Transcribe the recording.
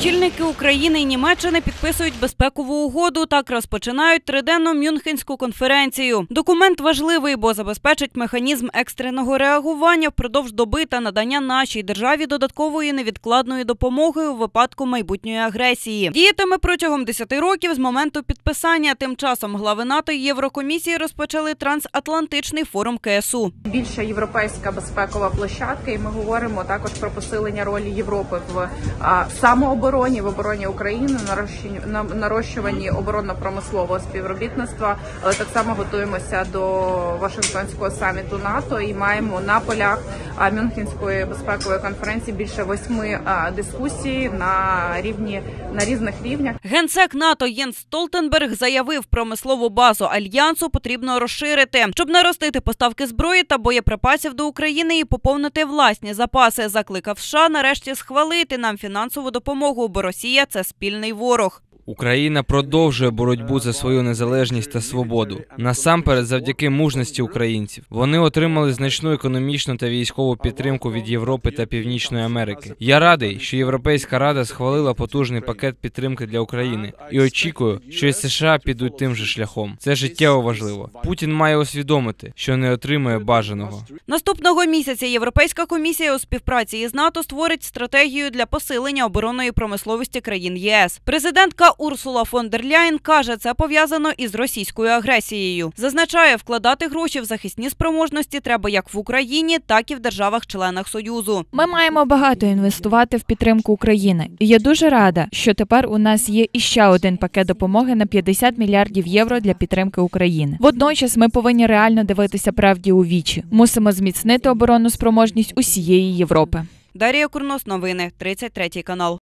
Очільники України і Німеччини підписують безпекову угоду. Так розпочинають триденну Мюнхенську конференцію. Документ важливий, бо забезпечить механізм екстреного реагування впродовж доби та надання нашій державі додаткової невідкладної допомоги у випадку майбутньої агресії. Діятиме протягом 10 років з моменту підписання. Тим часом глави НАТО і Єврокомісії розпочали трансатлантичний форум КСУ. Більша європейська безпекова площадка, і ми говоримо також про посилення ролі Європи в самообороні, в обороні України, нарощуванні оборонно-промислового співробітництва, але так само готуємося до Вашингтонського саміту НАТО і маємо на полях Мюнхенської безпекової конференції більше 8 дискусій на різних рівнях. Генсек НАТО Єнс Столтенберг заявив, промислову базу Альянсу потрібно розширити, щоб наростити поставки зброї та боєприпасів до України і поповнити власні запаси. Закликав США нарешті схвалити нам фінансову допомогу, бо Росія – це спільний ворог. Україна продовжує боротьбу за свою незалежність та свободу. Насамперед, завдяки мужності українців. Вони отримали значну економічну та військову підтримку від Європи та Північної Америки. Я радий, що Європейська Рада схвалила потужний пакет підтримки для України. І очікую, що і США підуть тим же шляхом. Це життєво важливо. Путін має усвідомити, що не отримує бажаного. Наступного місяця Європейська комісія у співпраці із НАТО створить стратегію для посилення оборонної промисловості країн ЄС. Президентка Урсула фон дер Ляєн каже, це пов'язано із російською агресією. Зазначає, вкладати гроші в захисні спроможності треба як в Україні, так і в державах-членах Союзу. Ми маємо багато інвестувати в підтримку України. І я дуже рада, що тепер у нас є іще один пакет допомоги на 50 мільярдів євро для підтримки України. Водночас ми повинні реально дивитися правді у вічі. Мусимо зміцнити оборонну спроможність усієї Європи. Дар'я Курнос, новини, 33 канал.